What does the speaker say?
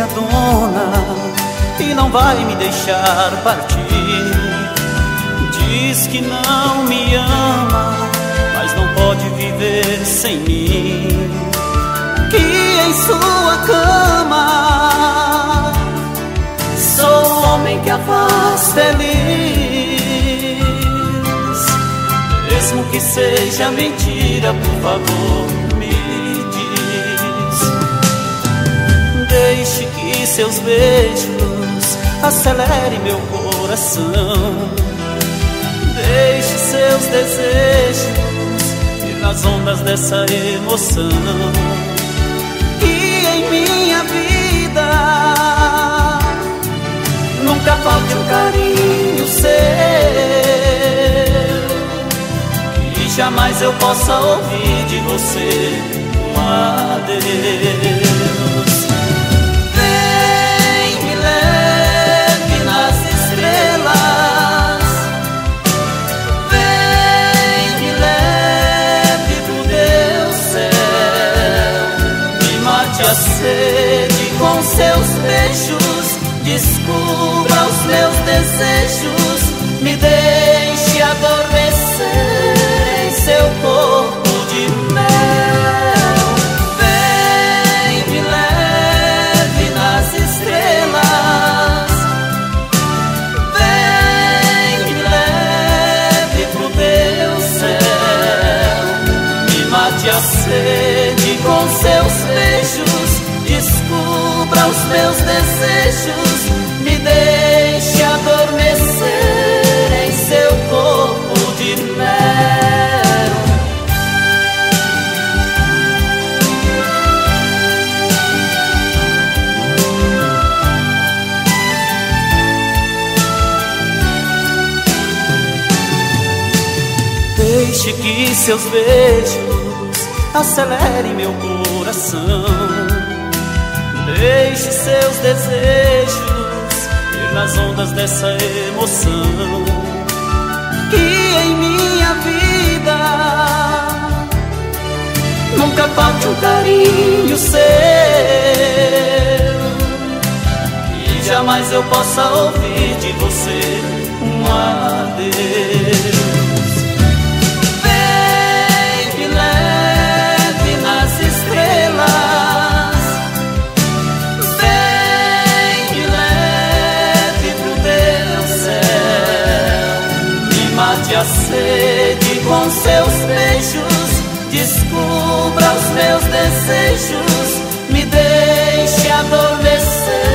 minha dona e não vai me deixar partir. Diz que não me ama, mas não pode viver sem mim. Que em sua cama sou o homem que a faz feliz. Mesmo que seja mentira, por favor, me diz. Deixe que seus beijos acelerem meu coração. Deixe seus desejos ir nas ondas dessa emoção. Que em minha vida nunca falte um carinho seu, que jamais eu possa ouvir de você um adeus. Vem, me leve nas estrelas, vem, me leve pro Deus céu, me mate a sede com seus beijos, descubra os meus desejos, me deixe adormecer em seu corpo de mel. Vem, me leve nas estrelas, vem, me leve pro Deus céu, me mate a sede com seus beijos, descubra os meus desejos, me deixe adormecer em seu corpo de mel. Deixe que seus beijos acelerem meu coração. Deixe seus desejos ir nas ondas dessa emoção. Que em minha vida nunca falte um carinho seu, e jamais eu possa ouvir de você um adeus. Vem, me leve nas estrelas, vem, me leve pro Deus céu, me mate a sede com seus beijos, descubra os meus desejos, me deixe adormecer